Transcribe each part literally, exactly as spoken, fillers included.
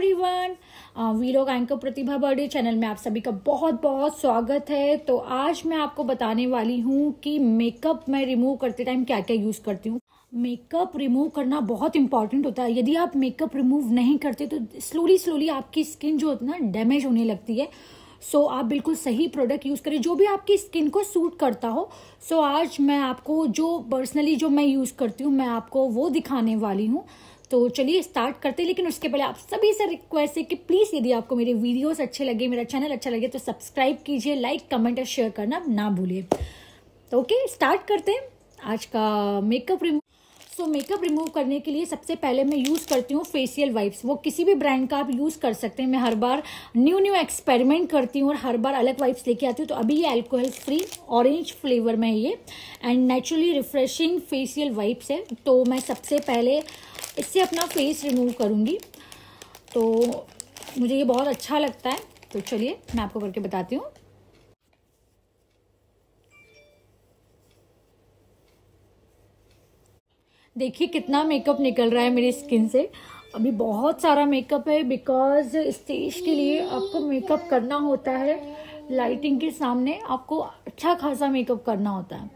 Everyone, vlog anchor Pratibha birthday channel में आप सभी का बहुत बहुत स्वागत है। तो आज मैं आपको बताने वाली हूँ कि मेकअप मैं रिमूव करते टाइम क्या क्या यूज़ करती हूँ। मेकअप रिमूव करना बहुत इंपॉर्टेंट होता है। यदि आप मेकअप रिमूव नहीं करते तो स्लोली स्लोली आपकी स्किन जो होती है ना डैमेज होने लगती है। सो so, आप बिल्कुल सही प्रोडक्ट यूज़ करें जो भी आपकी स्किन को सूट करता हो। सो so, आज मैं आपको जो पर्सनली जो मैं यूज़ करती हूँ मैं आपको वो दिखाने वाली हूँ। तो चलिए स्टार्ट करते हैं, लेकिन उसके पहले आप सभी से रिक्वेस्ट है कि प्लीज़ यदि आपको मेरे वीडियोस अच्छे लगे, मेरा चैनल अच्छा लगे तो सब्सक्राइब कीजिए, लाइक कमेंट और शेयर करना ना भूलिए। तो ओके स्टार्ट करते हैं आज का makeup remove. So makeup remove करने के लिए सबसे पहले मैं यूज़ करती हूँ फेशियल वाइप्स। वो किसी भी ब्रांड का आप यूज़ कर सकते हैं। मैं हर बार न्यू न्यू एक्सपेरिमेंट करती हूँ और हर बार अलग वाइप्स लेके आती हूँ। तो अभी ये अल्कोहल फ्री ऑरेंज फ्लेवर में है ये, and naturally refreshing facial wipes है। तो मैं सबसे पहले इससे अपना फेस रिमूव करूँगी। तो मुझे ये बहुत अच्छा लगता है। तो चलिए मैं आपको करके बताती हूँ। देखिए कितना मेकअप निकल रहा है मेरी स्किन से। अभी बहुत सारा मेकअप है बिकॉज स्टेज के लिए आपको मेकअप करना होता है। लाइटिंग के सामने आपको अच्छा खासा मेकअप करना होता है।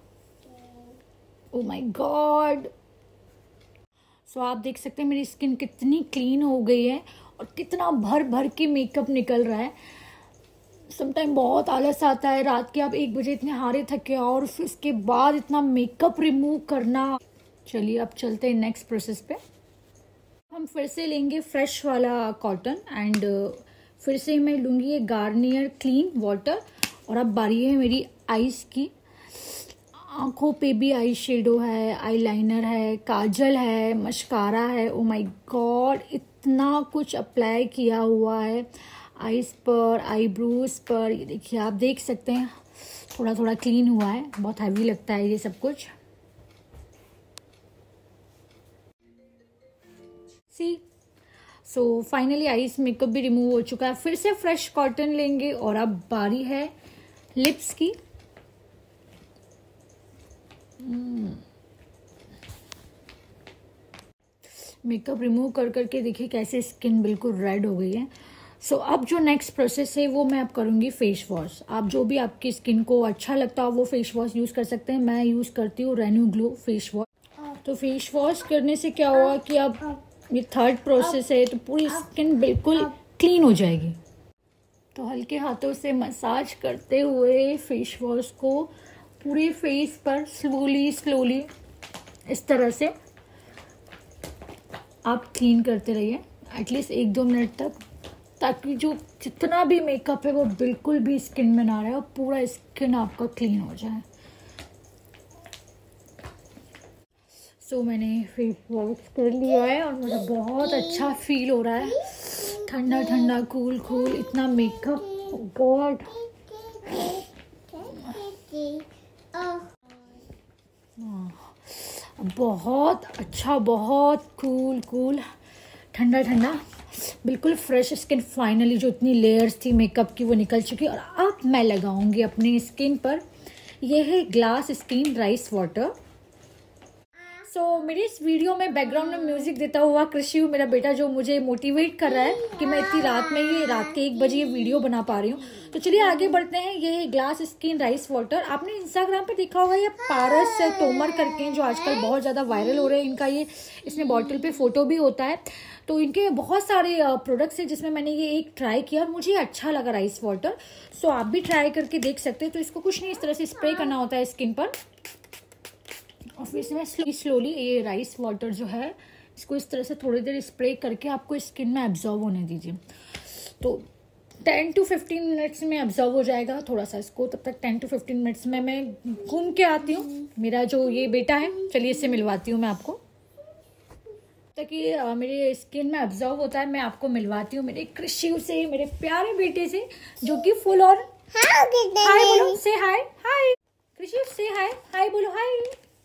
Oh my God. सो आप देख सकते हैं मेरी स्किन कितनी क्लीन हो गई है और कितना भर भर के मेकअप निकल रहा है। समटाइम बहुत आलस आता है, रात के आप एक बजे इतने हारे थके और फिर उसके बाद इतना मेकअप रिमूव करना। चलिए अब चलते हैं नेक्स्ट प्रोसेस पे। हम फिर से लेंगे फ्रेश वाला कॉटन एंड फिर से मैं लूँगी ये गार्नियर क्लीन वाटर। और अब बारी है मेरी आईज की। आँखों पे भी आई शेडो है, आईलाइनर है, काजल है, मस्कारा है। ओ माय गॉड इतना कुछ अप्लाई किया हुआ है आईज पर, आईब्रोज पर। ये देखिए आप देख सकते हैं थोड़ा थोड़ा क्लीन हुआ है। बहुत हैवी लगता है ये सब कुछ। See so finally eyes makeup भी रिमूव हो चुका है। फिर से फ्रेश कॉटन लेंगे और अब बारी है लिप्स की। मेकअप रिमूव कर करके देखिए कैसे स्किन बिल्कुल रेड हो गई है। सो so, अब जो नेक्स्ट प्रोसेस है वो मैं अब करूँगी फेस वॉश। आप जो भी आपकी स्किन को अच्छा लगता हो वो फेस वॉश यूज़ कर सकते हैं। मैं यूज़ करती हूँ रेन्यू ग्लो फेस वॉश। तो फेस वॉश करने से क्या हुआ कि अब ये थर्ड प्रोसेस है तो पूरी स्किन बिल्कुल क्लीन हो जाएगी। तो हल्के हाथों से मसाज करते हुए फेस वॉश को पूरे फेस पर स्लोली स्लोली इस तरह से आप क्लीन करते रहिए एटलीस्ट एक दो मिनट तक, ताकि जो जितना भी मेकअप है वो बिल्कुल भी स्किन में ना रहे और पूरा स्किन आपका क्लीन हो जाए। सो so, मैंने फेस वॉश कर लिया है और मुझे बहुत अच्छा फील हो रहा है। ठंडा ठंडा कूल कूल इतना मेकअप। गॉड बहुत अच्छा, बहुत कूल कूल ठंडा ठंडा बिल्कुल फ्रेश स्किन। फाइनली जो इतनी लेयर्स थी मेकअप की वो निकल चुकी है। और अब मैं लगाऊंगी अपनी स्किन पर ये है glass skin rice water. So so, मेरी इस वीडियो में बैकग्राउंड में म्यूजिक देता हुआ कृषि मेरा बेटा जो मुझे मोटिवेट कर रहा है कि मैं इतनी रात में ये रात के एक बजे ये वीडियो बना पा रही हूँ। तो चलिए आगे बढ़ते हैं। ये है ग्लास स्किन राइस वाटर। आपने इंस्टाग्राम पे देखा होगा ये पारस तोमर करके जो आजकल बहुत ज़्यादा वायरल हो रहे हैं। इनका ये इसमें बॉटल पे फोटो भी होता है। तो इनके बहुत सारे प्रोडक्ट्स हैं जिसमें मैंने ये एक ट्राई किया और मुझे अच्छा लगा राइस वाटर। सो आप भी ट्राई करके देख सकते हैं। तो इसको कुछ नहीं इस तरह से स्प्रे करना होता है स्किन पर और फिर इसमें स्लोली ये राइस वाटर जो है इसको इस तरह से थोड़ी देर स्प्रे करके आपको स्किन में एब्जॉर्ब होने दीजिए। तो टेन टू फिफ्टीन मिनट्स में एब्जॉर्ब हो जाएगा थोड़ा सा इसको। तब तक टेन टू फिफ्टीन मिनट्स में मैं घूम के आती हूँ। मेरा जो ये बेटा है चलिए इससे मिलवाती हूँ मैं आपको। ताकि मेरे स्किन में एब्जॉर्ब होता है मैं आपको मिलवाती हूँ मेरे कृषि से, मेरे प्यारे बेटे से जो कि फुल ऑन हाय बोलो, से हाय हाय कृषि, से हाय हाय बोलो, हाय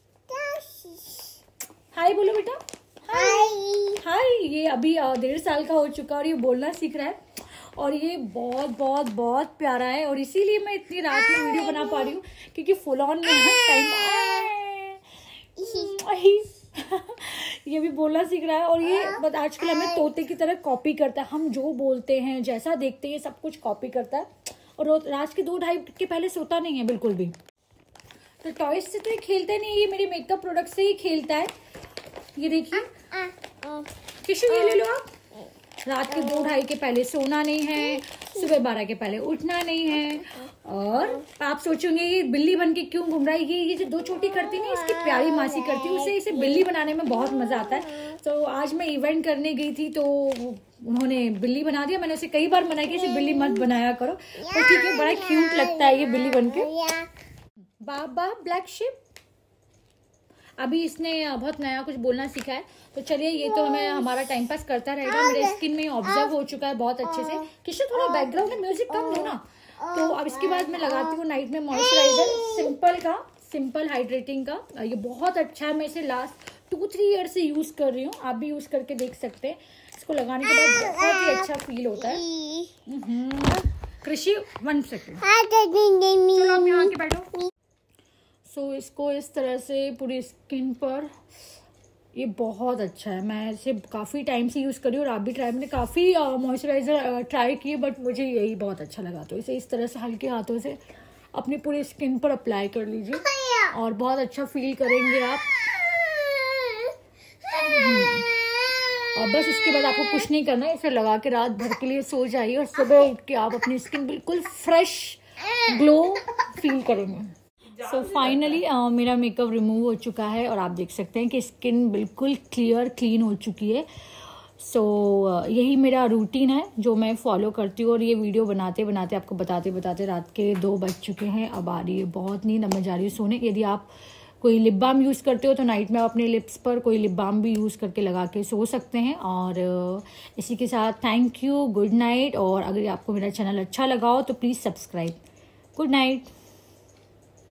हाय बोलो बेटा, हाय हाय। ये अभी डेढ़ साल का हो चुका और ये बोलना सीख रहा है और ये बहुत बहुत बहुत प्यारा है। और इसीलिए मैं इतनी रात में वीडियो बना पा रही हूँ क्योंकि फुल ऑन में टाइम ये भी बोलना सीख रहा है और ये बस आजकल हमें तोते की तरह कॉपी करता है। हम जो बोलते हैं, जैसा देखते हैं, सब कुछ कॉपी करता है और रात के दो ढाई के पहले सोता नहीं है बिल्कुल भी। तो टॉयज से तो ये खेलता नहीं, ये मेरे मेकअप प्रोडक्ट से ही खेलता है। ये देखिए किशु, ये ले लो आप। रात के दो ढाई के पहले सोना नहीं है, सुबह बारह के पहले उठना नहीं है। और आप सोचोगे ये बिल्ली बन के क्यों घूम रहा है, ये ये जो दो छोटी करती नहीं, इसकी प्यारी मासी करती है, उससे इसे बिल्ली बनाने में बहुत मजा आता है। तो आज मैं इवेंट करने गई थी तो उन्होंने बिल्ली बना दिया। मैंने उसे कई बार मना किया इसे बिल्ली मत बनाया करो, तो ठीक है, बड़ा क्यूट लगता है ये बिल्ली बन के। बाबा ब्लैक शिप, अभी इसने बहुत नया कुछ बोलना सीखा है। तो चलिए, ये तो हमें हमारा टाइम पास करता रहेगा। मेरे स्किन में ऑब्जर्व हो चुका है बहुत अच्छे से। किशोर थोड़ा बैकग्राउंड में म्यूजिक कम दो ना। तो अब इसके बाद मैं लगाती हूँ नाइट में मॉइस्चराइजर सिंपल का, सिंपल हाइड्रेटिंग का। ये बहुत अच्छा है, मैं इसे लास्ट टू थ्री ईयर से यूज कर रही हूँ। आप भी यूज करके देख सकते हैं। इसको लगाने के बाद बहुत ही अच्छा फील होता है। कृषि वन सेकेंड, चलो आप यहाँ आके बैठो। सो so, इसको इस तरह से पूरी स्किन पर, ये बहुत अच्छा है। मैं इसे काफ़ी टाइम से यूज़ कर रही हूँ और आप भी ट्राई, मैंने काफ़ी मॉइस्चराइज़र ट्राई किए बट मुझे यही बहुत अच्छा लगा। तो इसे इस तरह से हल्के हाथों से अपनी पूरी स्किन पर अप्लाई कर लीजिए और बहुत अच्छा फील करेंगे आप। और बस उसके बाद आपको कुछ नहीं करना है, इसे लगा के रात भर के लिए सो जाइए और सुबह उठ के आप अपनी स्किन बिल्कुल फ्रेश ग्लो फील करेंगे। सो फाइनली मेरा मेकअप रिमूव हो चुका है और आप देख सकते हैं कि स्किन बिल्कुल क्लियर क्लीन हो चुकी है। सो so, uh, यही मेरा रूटीन है जो मैं फॉलो करती हूँ। और ये वीडियो बनाते बनाते आपको बताते बताते रात के दो बज चुके हैं। अब आ रही है बहुत नींद, अब मैं जा रही हूँ सोने। यदि आप कोई लिप बाम यूज़ करते हो तो नाइट में आप अपने लिप्स पर कोई लिप बाम भी यूज़ करके लगा के सो सकते हैं। और uh, इसी के साथ थैंक यू, गुड नाइट। और अगर आपको मेरा चैनल अच्छा लगा हो तो प्लीज़ सब्सक्राइब। Good night.